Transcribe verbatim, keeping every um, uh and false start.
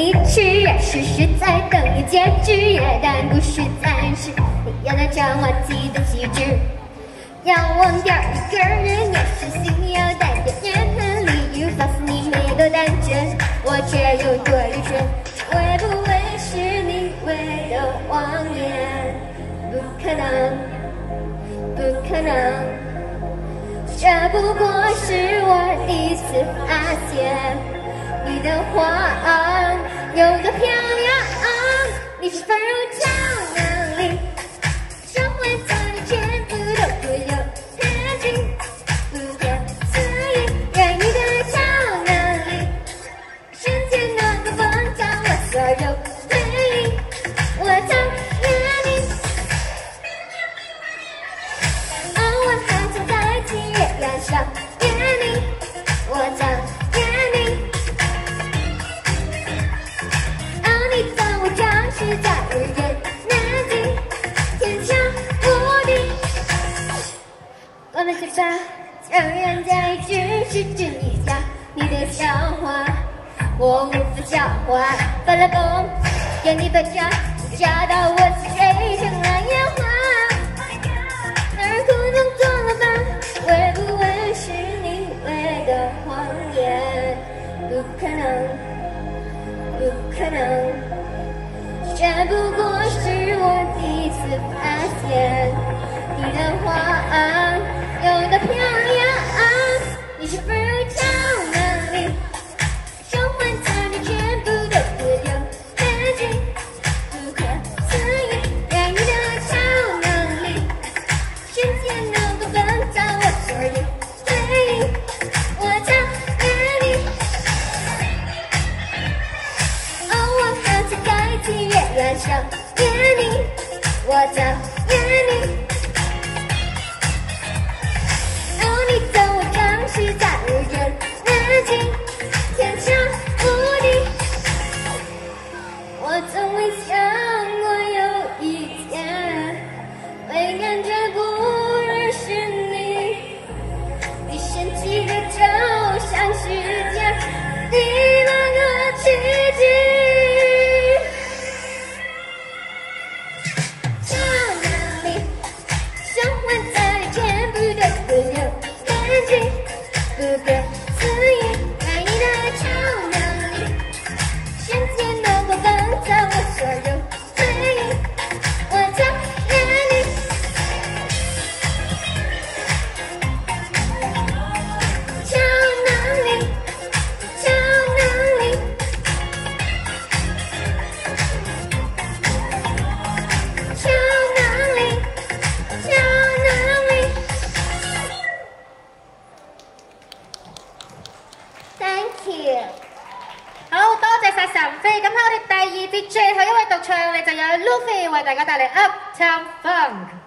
你吃啊，实实在等于戒指呀，但不实在是你要的这么记的气质。要忘掉一个人，也是心要带点念痕，理由告诉你没多单纯，我却有多愚蠢。会不会是你为的谎言？不可能，不可能，这不过是我第一次发现你的谎有多漂亮。你是否有超能力，生活在你全部都不用太近，不可思议，让你的超能力瞬间能够放大我所有回忆，我讨厌你。哦，我还想在七月燃烧恋你，我讨厌你。哦，你当我装饰在无人难敌，天下无敌。我们嘴巴竟然在只是指一下你的笑话，我无法消化，发了疯，原地反转，炸到我碎成了烟花。而苦中作乐吧，会不会是你为的谎言？不可能，不可能，这不过是我第一次发现你的谎有多漂亮。你是否有超能力，生活在你全部都不用太近，不可思议，让你的超能力瞬间能够奔走我所有回忆，我讨厌你。哦，我好想在七月燃烧恋你，我讨厌你。哦，你等我装饰在无人难及，天下无敌。我从未想过有一天会感觉不认识你，你神奇的就像世界第那个奇迹。超能力，生活在你全部都不用干净，不可思议，爱你的超能力瞬间能够奔走我所有回忆，我讨厌你。超能力，超能力，超能力，超能力。Thank you。 好多謝晒神飛，咁喺我哋第二節最後一位獨唱，我哋就有 Luffy 為大家帶嚟 Uptown Funk。